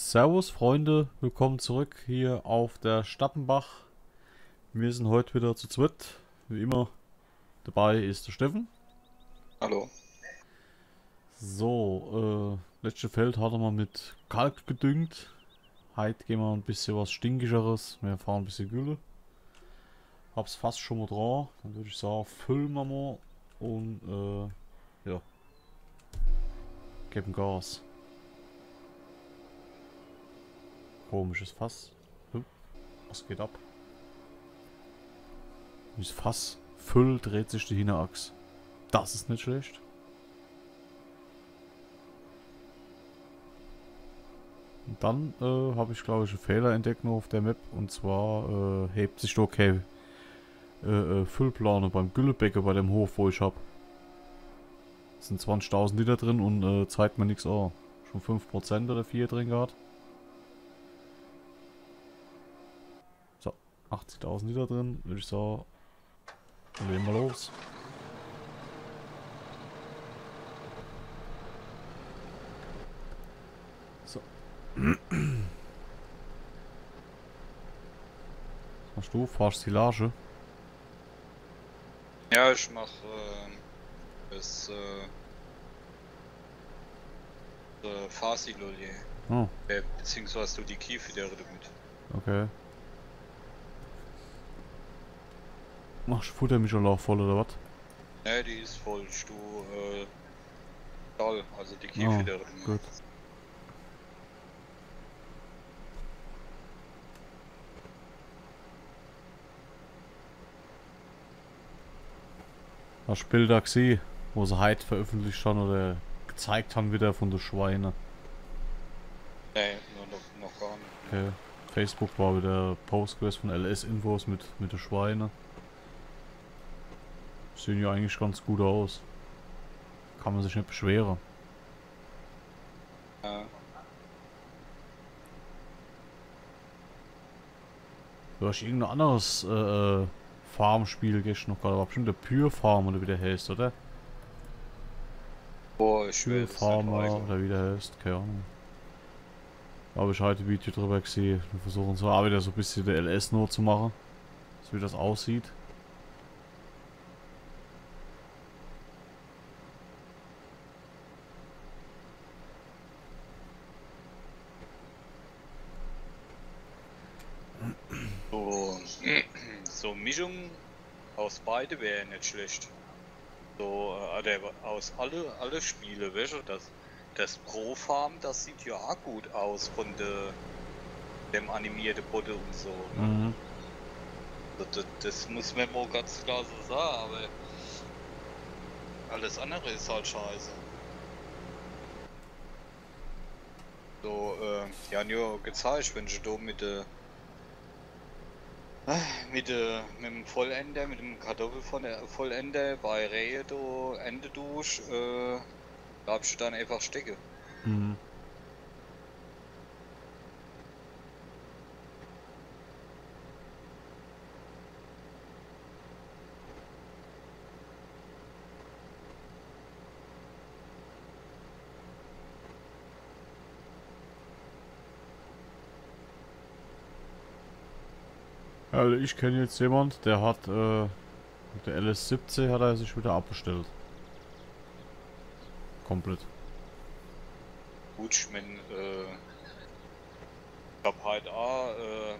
Servus Freunde, willkommen zurück hier auf der Stappenbach. Wir sind heute wieder zu zweit. Wie immer dabei ist der Steffen. Hallo. So, letzte Feld hat er mal mit Kalk gedüngt. Heute gehen wir ein bisschen was Stinkigeres. Wir fahren ein bisschen Gülle. Hab's fast schon mal dran. Dann würde ich sagen, füllen wir mal und ja, geben Gas. Komisches Fass. Was geht ab? Das Fass voll dreht sich die Hinterachse. Das ist nicht schlecht. Und dann habe ich glaube ich einen Fehler entdeckt noch auf der Map. Und zwar hebt sich da keine Füllplane beim Güllebecken bei dem Hof, wo ich habe. Es sind 20.000 Liter drin und zeigt mir nichts an. Schon 5% oder 4 drin gehabt. So, 80.000 Liter drin, würde ich sagen. Dann legen wir los. So. Was machst du? Fahrst Silage? Ja, ich mache das Farsi-Lolli. Oh, Beziehungsweise die Kiefe der damit. okay. Machst du Futtermischung voll oder was? Ne, die ist voll. Toll, also die Kiefe Oh, der damit. gut. Hast du Bilder gesehen, wo sie heute veröffentlicht haben oder gezeigt haben wieder von den Schweinen? Ne, noch gar nicht. Okay. Facebook war wieder Post gewesen von LS-Infos mit den Schweinen. Sehen ja eigentlich ganz gut aus. Kann man sich nicht beschweren. Ja. Du hast irgendein anderes Farmspiel gestern noch gerade. War bestimmt der Pure Farm oder wie der heißt, oder? Boah, ich Pure will es nicht Farmer weiter. oder wie der heißt, keine Ahnung. Da habe ich heute ein Video drüber gesehen. Wir versuchen so auch wieder so ein bisschen der LS-Not zu machen. So wie das aussieht. So, so Mischung aus beide wäre nicht schlecht. So, aus alle Spiele, weißt du, das Pro Farm, das sieht ja auch gut aus von dem animierten Bode und so. Ne? Mhm. Das muss man mal ganz klar so sagen, aber alles andere ist halt scheiße. So, ja, nur gezeigt, wenn du da mit dem Vollender, mit dem Kartoffelvollender bei Rehe da Ende durch, bleibst du dann einfach stecken. Mhm. Also ich kenne jetzt jemand, der hat mit der LS17 hat er sich wieder abbestellt. Komplett. Gut, ich mein, ich hab halt auch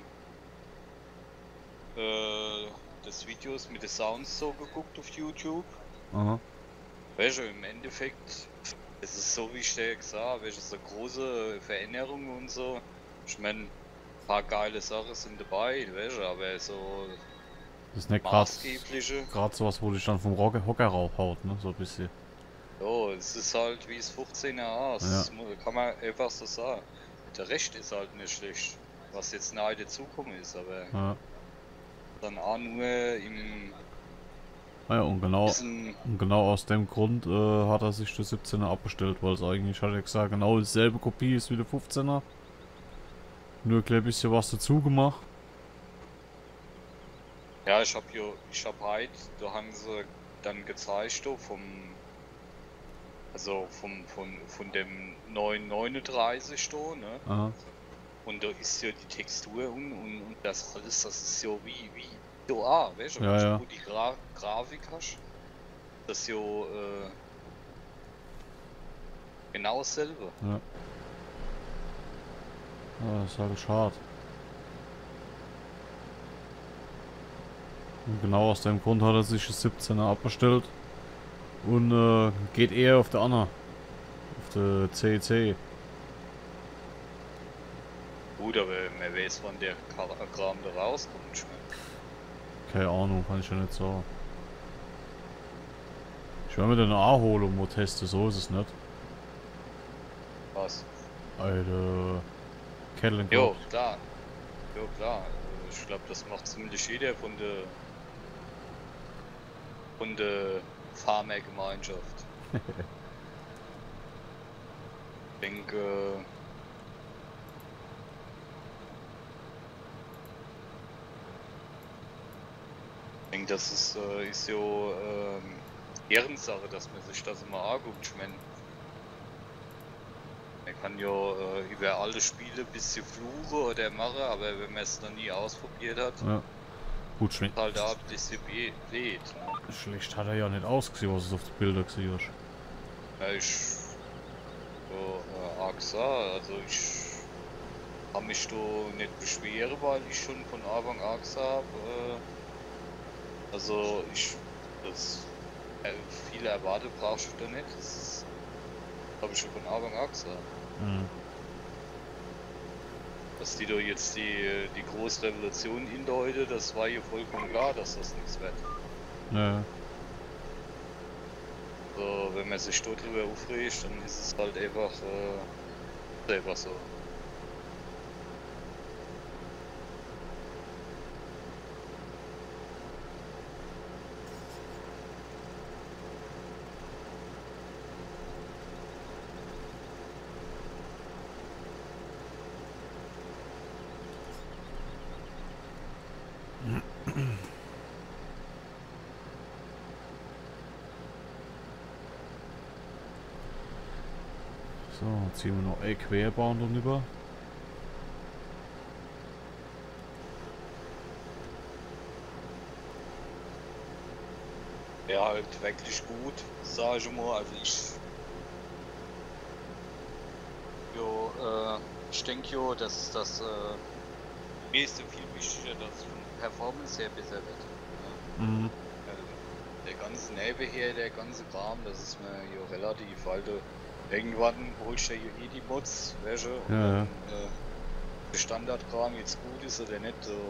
das Videos mit den Sounds so geguckt auf YouTube. Aha. Weißt du, im Endeffekt, es ist so wie ich dir gesagt habe, weißt du, so große Veränderungen und so. Ich mein, ein paar geile Sachen sind dabei, weißt du, aber so Das ist nicht maßgebliche. gerade sowas, wo dich dann vom Hocker raufhaut, ne? So ein bisschen. So, es ist halt wie es 15er ist, Ja. das kann man einfach so sagen. Der Rest ist halt nicht schlecht, was jetzt nahe der Zukunft ist, aber Ja. dann auch nur im Naja, diesen, und genau aus dem Grund hat er sich der 17er abbestellt, weil es eigentlich, hat er gesagt, genau dieselbe Kopie ist wie der 15er. Nur ein klein bisschen was dazu gemacht. ja, ich hab halt, da haben sie dann gezeigt, da von dem 939 da, ne? Aha. Und da ist ja die Textur und das alles, das ist ja wie so weißt du, Ja, ja. wo die Grafik hast, das ist ja genau dasselbe. Ja. Ja, das ist halt schade. Und genau aus dem Grund hat er sich das 17er abbestellt. Und geht eher auf der Anna. Auf der CEC. Gut, aber man weiß, wann der Kram da rauskommt. Ich mein, Keine Ahnung, kann ich ja nicht sagen. Ich werde mir den A holen und mal testen, so ist es nicht. was? Alter. Kettle Jo, klar. Jo, klar. Ich glaube, das macht ziemlich jeder von der Farmergemeinschaft. Ich denke, das ist ja Ehrensache, dass man sich das immer anguckt. Ich meine, man kann ja über alle Spiele ein bisschen fluchen oder machen, aber wenn man es noch nie ausprobiert hat, Ja. Gut, schlecht. halt da ein bisschen weht. Ne? Schlecht hat er ja nicht ausgesehen, was es auf den Bildern gesehen hast. Ja, ich so AXA, also ich kann mich da nicht beschweren, weil ich schon von Anfang AXA habe. Also das viel erwartet brauchst du da nicht. Das habe ich schon von Anfang an gesagt. Mhm. Dass die da jetzt die große Revolution hindeuten, das war hier vollkommen klar, dass das nichts wird. Ja. Also, wenn man sich dort drüber aufregt, dann ist es halt einfach selber so. So, jetzt ziehen wir noch eine Querbahn drüber. Ja, halt wirklich gut, sage ich mal. Also ich denke ja, dass das mir ist viel wichtiger, dass es von Performance her besser wird. Ja. Mhm. Der ganze Nebenher, der ganze Kram, das ist mir ja relativ, weil du irgendwann holst du ja eh die Mods, welche, und Ja, ja. dann der Standardkram jetzt gut ist oder nicht, so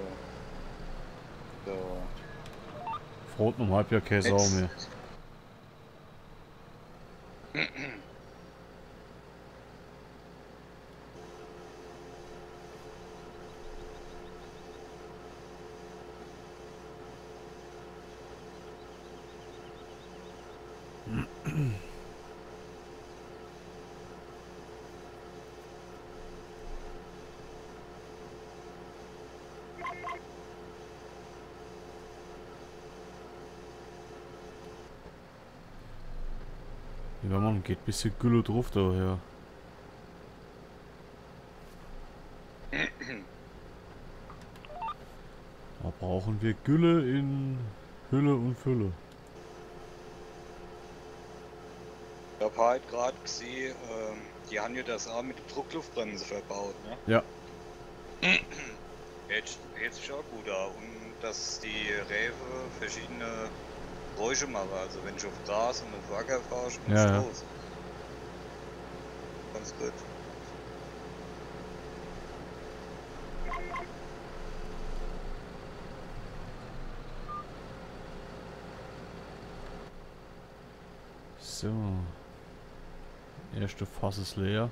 Froten um halb ja keine Sau mehr. Ja, man, geht ein bisschen Gülle drauf daher. Da brauchen wir Gülle in Hülle und Fülle. Ich habe halt gerade gesehen, die haben ja das auch mit der Druckluftbremse verbaut, ne? Ja. Hört sich auch gut an. Und dass die Räfe verschiedene Geräusche machen, also wenn ich auf Gras und auf Wacker fahre, und Ja, auf ja. Stoß. Ganz gut. So. Erste Fass ist leer.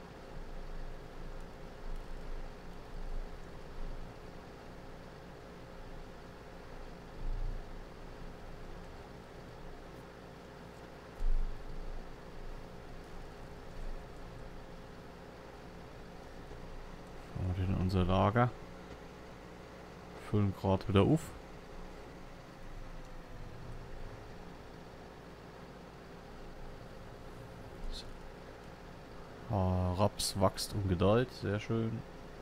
Fahren wir in unser Lager. Füllen gerade wieder auf. Raps wächst und gedeiht. Sehr schön.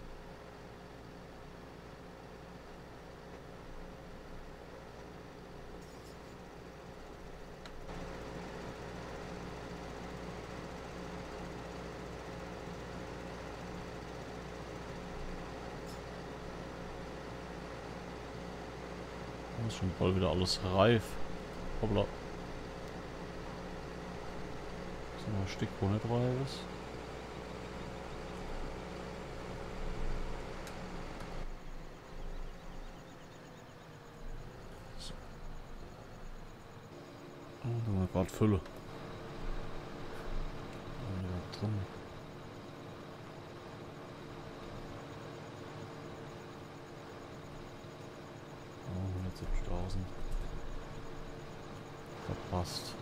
Ist schon bald wieder alles reif. Hoppla. Ist noch ein Stück, wo nicht reif ist. So. Oh, da haben wir gerade Fülle. Da drin. Oh, 170.000. Verpasst.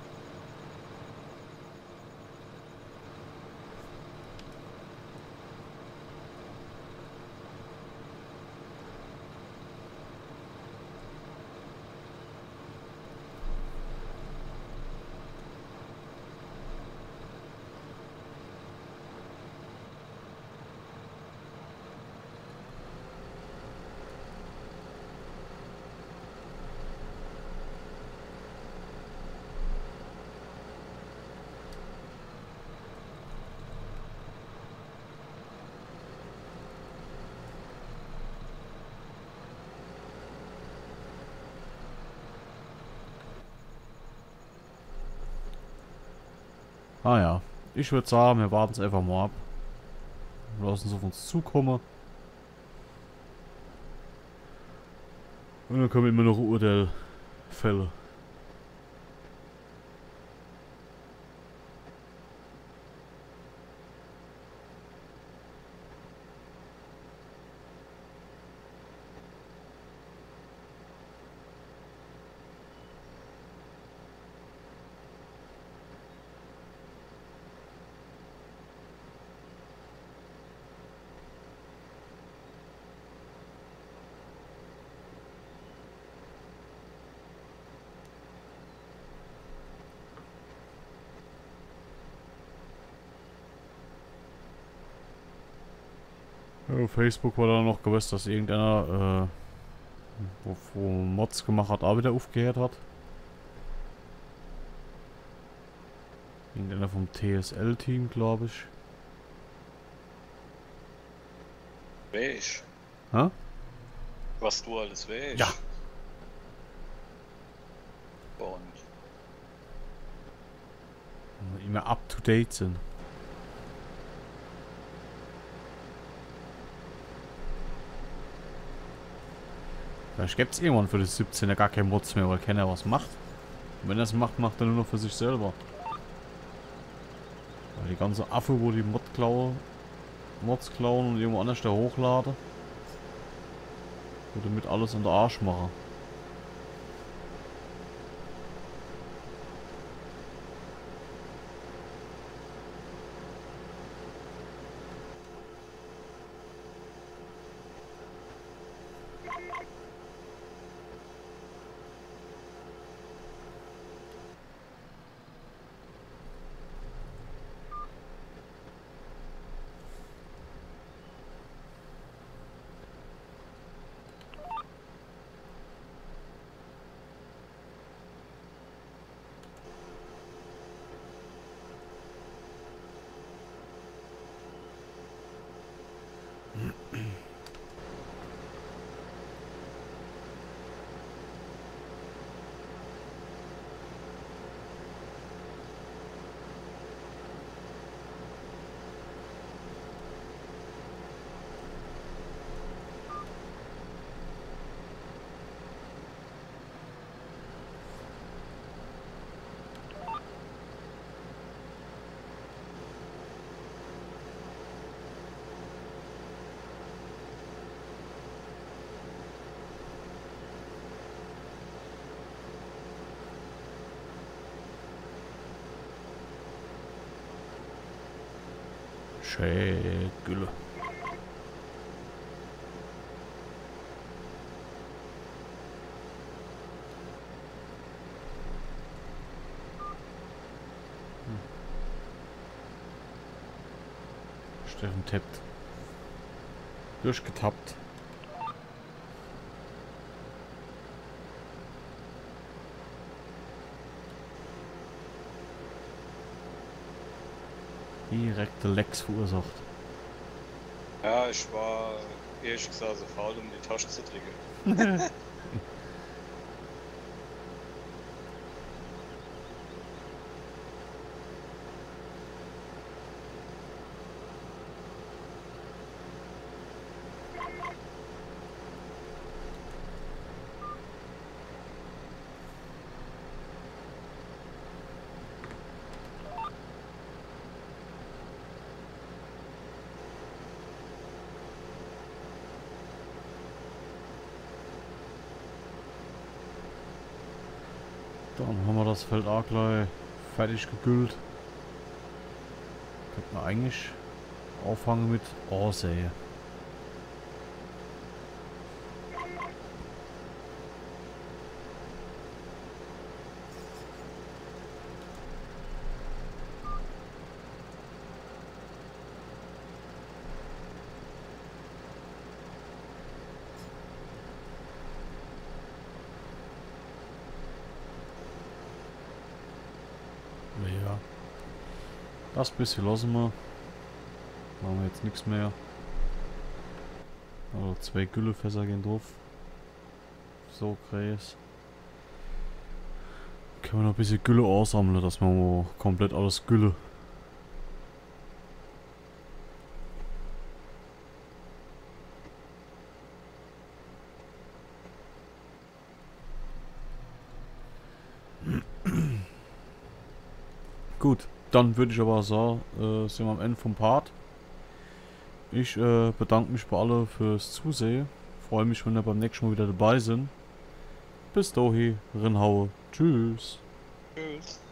Ah ja, ich würde sagen, wir warten es einfach mal ab. Wir lassen es auf uns zukommen. Und dann können wir immer noch ein Urteil fällen. Ja, auf Facebook war dann noch gewusst, dass irgendeiner, wo Mods gemacht hat, auch wieder aufgehört hat. Irgendeiner vom TSL-Team, glaube ich. Weisst. Hä? Was du alles weißt. Ja. Und Immer up to date sind. Vielleicht gibt es irgendwann für das 17er gar kein Mods mehr, weil keiner was macht. Und wenn er es macht, macht er nur noch für sich selber. Weil die ganze Affe, wo die Mods klauen und irgendwo anders da hochladen, würde damit alles in den Arsch machen. Gülle. Tappt. Durchgetappt. Direkte Lecks verursacht. Ja, ich war ehrlich gesagt so faul, um die Tasche zu drücken. Dann haben wir das Feld auch gleich fertig gegüllt. Könnte man eigentlich auffangen mit Ansähe. Ja. Das bisschen lassen wir. Machen wir jetzt nichts mehr. Also 2 Güllefässer gehen drauf. So groß. Können wir noch ein bisschen Gülle ansammeln, dass wir mal komplett alles Gülle. Gut, dann würde ich aber sagen, sind wir am Ende vom Part. Ich bedanke mich bei alle fürs Zusehen. Freue mich, wenn ihr beim nächsten Mal wieder dabei sind. Bis dahin, Rinhaue. Tschüss. Tschüss.